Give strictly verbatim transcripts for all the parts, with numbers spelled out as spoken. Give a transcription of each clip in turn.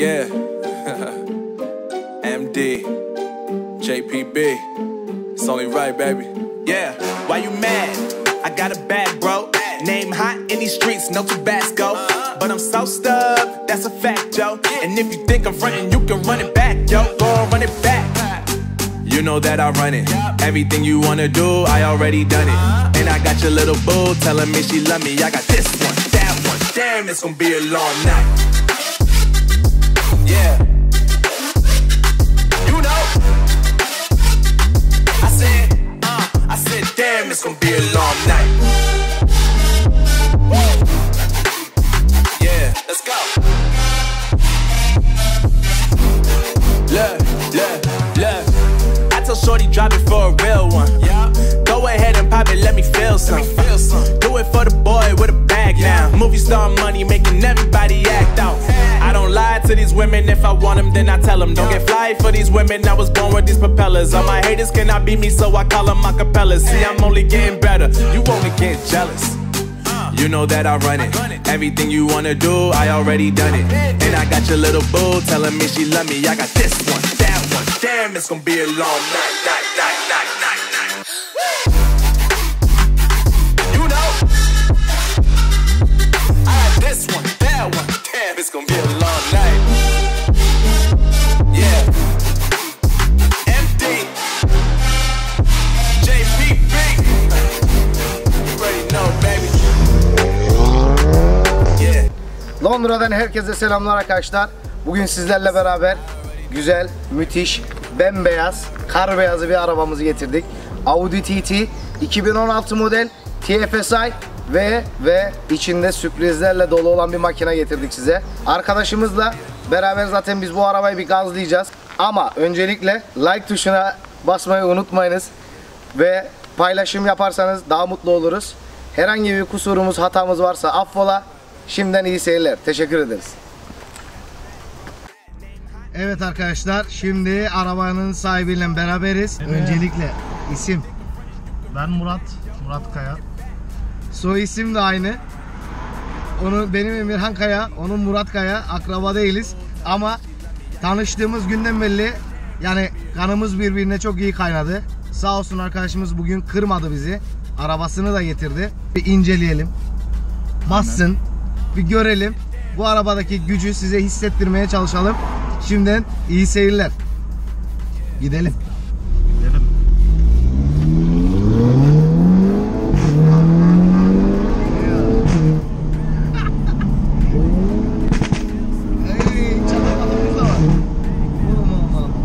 Yeah. M D. J P B. It's only right, baby. Yeah. Why you mad? I got a bag, bro. Name hot in these streets, no Tabasco. But I'm so stubbed, that's a fact, yo. And if you think I'm frontin', you can run it back, yo. Go on, run it back. You know that I run it. Everything you wanna do, I already done it. And I got your little boo telling me she love me. I got this one, that one. Damn, it's gonna be a long night. Yeah. You know. I said, uh, I said, damn, it's gonna be a long night. Yeah, let's go. Look, look, look. I tell shorty drop it for a real one. Yeah. Go ahead and pop it, let me feel some. Let me feel some. Do it for the boy with a bag yeah. now. Movie star money making everybody act out. Hey. I don't lie to these women. If I want them, then I tell them. Don't yeah. get fly for these women. I was born with these propellers. All my haters cannot beat me, so I call them acapellas. See, hey. I'm only getting better. You only get jealous. You know that I run it. Everything you wanna do, I already done it. And I got your little boo telling me she love me. I got this one, that one. Damn, it's gonna be a long night, night, night, night, night, night. You know, I got this one, that one. Damn, it's gonna be a long night. Yeah. M D. J P B. You already know, baby. Londra'dan herkese selamlar arkadaşlar. Bugün sizlerle beraber güzel, müthiş, bembeyaz, kar beyazı bir arabamızı getirdik. Audi T T iki bin on altı model T F S I ve ve içinde sürprizlerle dolu olan bir makine getirdik size. Arkadaşımızla beraber zaten biz bu arabayı bir gazlayacağız. Ama öncelikle like tuşuna basmayı unutmayınız ve paylaşım yaparsanız daha mutlu oluruz. Herhangi bir kusurumuz, hatamız varsa affola. Şimdiden iyi seyirler. Teşekkür ederiz. Evet arkadaşlar, şimdi arabanın sahibiyle beraberiz. Evet. Öncelikle isim. Ben Murat, Murat Kaya. Soy isim de aynı. Onu benim Emirhan Kaya, onun Murat Kaya. Akraba değiliz ama tanıştığımız günden belli yani kanımız birbirine çok iyi kaynadı. Sağ olsun arkadaşımız bugün kırmadı bizi. Arabasını da getirdi. Bir inceleyelim. Bassın. Aynen. Bir görelim. Bu arabadaki gücü size hissettirmeye çalışalım. Şimdiden iyi seyirler. Gidelim. Gidelim. Hey, çatlamadığımız da var. Oğlum oğlum oğlum.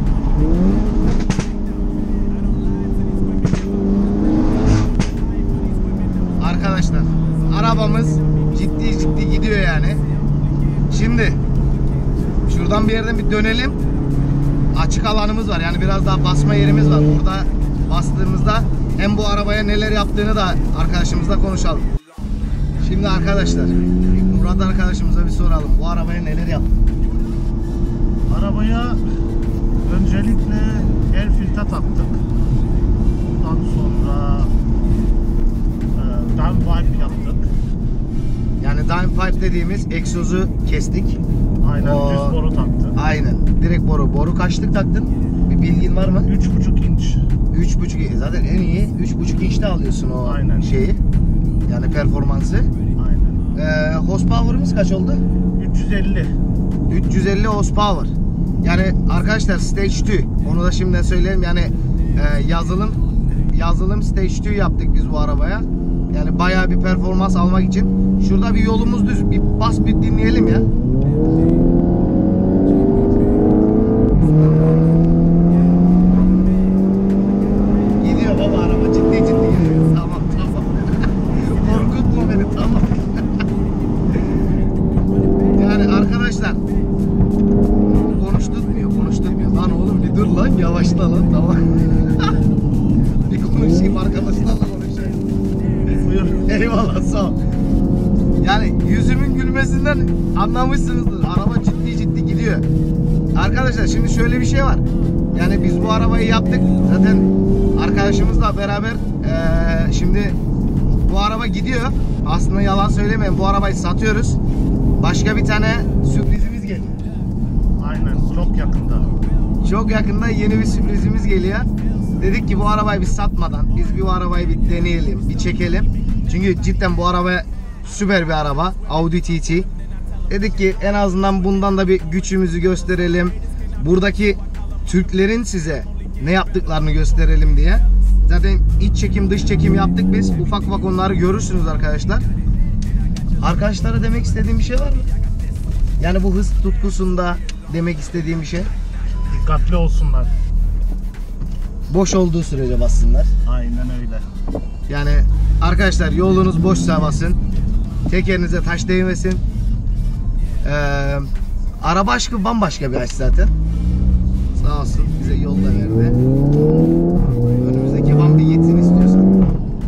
Arkadaşlar, arabamız ciddi ciddi gidiyor yani. Şimdi şuradan bir yerden bir dönelim. Açık alanımız var yani biraz daha basma yerimiz var. Burada bastığımızda hem bu arabaya neler yaptığını da arkadaşımızla konuşalım. Şimdi arkadaşlar Murat arkadaşımıza bir soralım. Bu arabaya neler yaptı? Arabaya öncelikle air filtre taktık. Ondan sonra e, down pipe yaptık. Yani down pipe dediğimiz egzozu kestik. Aynen, o, düz boru taktık. Aynen, direkt boru. Boru kaçlık taktın? Bir bilgin var mı? üç buçuk inç. üç buçuk inç. Zaten en iyi üç buçuk inçte alıyorsun o Aynen. şeyi. Yani performansı. Aynen. Ee, horsepower'ımız kaç oldu? üç yüz elli. üç yüz elli horsepower. Yani arkadaşlar stage iki. Onu da şimdiden söyleyeyim. Yani e, yazılım yazılım stage iki yaptık biz bu arabaya. Yani bayağı bir performans almak için. Şurada bir yolumuz düz. Bir bas bir dinleyelim ya. Gidiyor baba, araba ciddi ciddi gidiyor. Tamam tamam. Korkutma beni, tamam. Yani arkadaşlar konuşturmuyor konuşturmuyor. Lan oğlum bir dur lan, yavaşla lan, tamam. Bir konuşayım arkadaşlarla konuşayım. Buyur. Eyvallah, sağ ol. Yani yüzümün gülmesinden anlamışsınızdır. Araba ciddi ciddi gidiyor. Arkadaşlar şimdi şöyle bir şey var. Yani biz bu arabayı yaptık. Zaten arkadaşımızla beraber ee, şimdi bu araba gidiyor. Aslında yalan söylemeyin, bu arabayı satıyoruz. Başka bir tane sürprizimiz geliyor. çok yakında yeni bir sürprizimiz geliyor. Dedik ki bu arabayı biz satmadan biz bir bu arabayı bir deneyelim, bir çekelim. Çünkü cidden bu araba süper bir araba. Audi T T. Dedik ki en azından bundan da bir gücümüzü gösterelim. Buradaki Türklerin size ne yaptıklarını gösterelim diye. Zaten iç çekim dış çekim yaptık biz. Ufak ufak onları görürsünüz arkadaşlar. Arkadaşlara demek istediğim bir şey var mı? Yani bu hız tutkusunda demek istediğim bir şey. Dikkatli olsunlar. Boş olduğu sürece bassınlar. Aynen öyle. Yani arkadaşlar yolunuz boşsa basın. Tekerinize taş değmesin. Ee, araba aşkı bambaşka bir aşk zaten. Sağ olsun bize yol da verdi. Önümüzdeki van bir gitsin istiyorsan.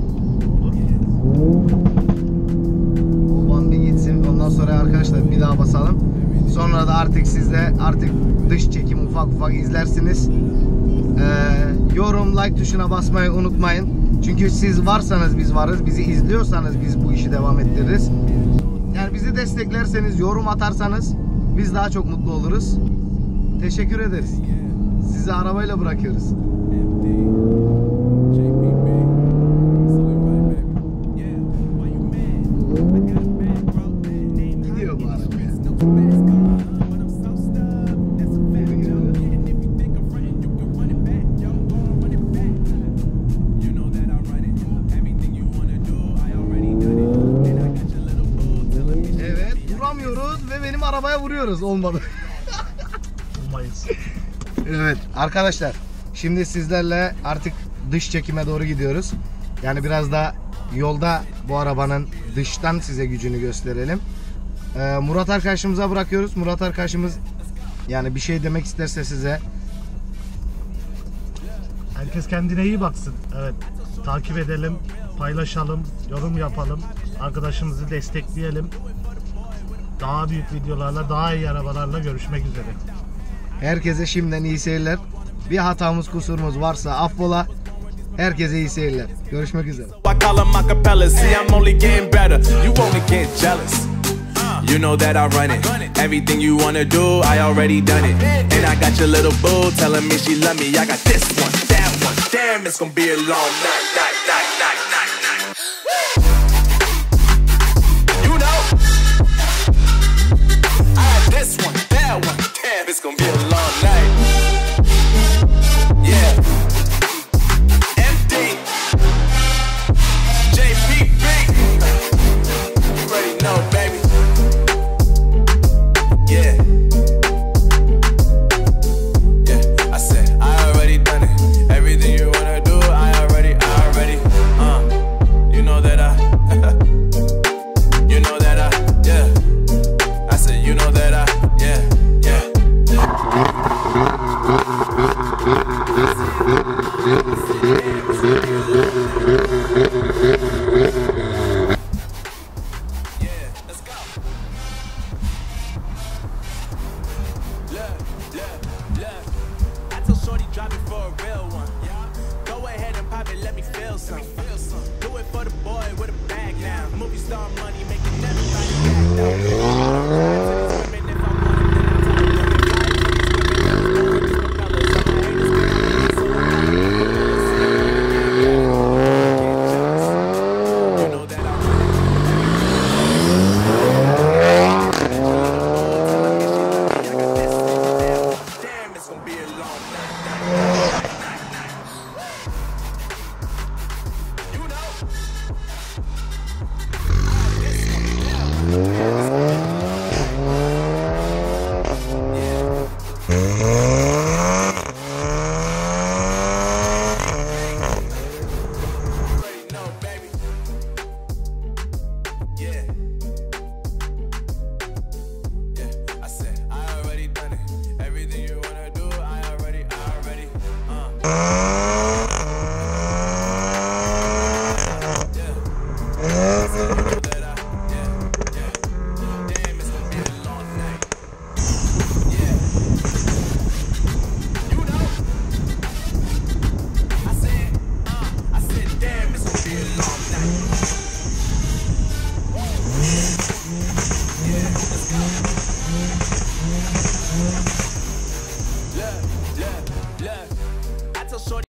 O van bir gitsin. Ondan sonra arkadaşlar bir daha basalım. Sonra da artık siz de artık dış çekim ufak ufak izlersiniz. Ee, yorum, like tuşuna basmayı unutmayın. Çünkü siz varsanız biz varız. Bizi izliyorsanız biz bu işi devam ettiririz. Yani bizi desteklerseniz, yorum atarsanız biz daha çok mutlu oluruz. Teşekkür ederiz. Sizi arabayla bırakıyoruz. Gidiyor bu araba ya. Evet, duramıyoruz ve benim arabaya vuruyoruz. Olmadı. Olmayız. Evet arkadaşlar, şimdi sizlerle artık dış çekime doğru gidiyoruz. Yani biraz da yolda bu arabanın dıştan size gücünü gösterelim. Ee, Murat arkadaşımıza bırakıyoruz. Murat arkadaşımız yani bir şey demek isterse size. Herkes kendine iyi baksın. Evet. Takip edelim, paylaşalım, yorum yapalım. Arkadaşımızı destekleyelim. Daha büyük videolarla, daha iyi arabalarla görüşmek üzere. Herkese şimdiden iyi seyirler. Bir hatamız kusurumuz varsa affola. Herkese iyi seyirler. Görüşmek üzere. I call them acapella. See, I'm only getting better. You only get jealous. You know that I run it. Everything you wanna do, I already done it. And I got your little boo telling me she love me. I got this one, that one. Damn, it's gonna be a long night, night, night, night, night, night. You know, I got this one, that one. Damn, it's gonna be a long night. Yeah. M D. J P B. You already know, baby. Yeah. Yeah, I said I already done it. Everything you wanna do, I already, I already. Uh, you know that I, you know that I, yeah. I said you know that I, yeah, yeah. Yeah, let's go. Look, look, look. I told Shorty drop it for a real one. Go ahead and pop it, let me feel some. Do it for the boy with a bag now. Movie star money making everybody act out. Damn, it's gonna be a long night. You know. Already know, baby. Yeah. Yeah, I said I already done it. Everything you wanna do, I already, I already. Uh. Yeah. I said you know that I, yeah, yeah. Damn, it's gonna be a long night. Yeah. You know. I said, uh, I said, damn, it's gonna be a long night. Yeah, let's go. Look, look. Look, I tell shorty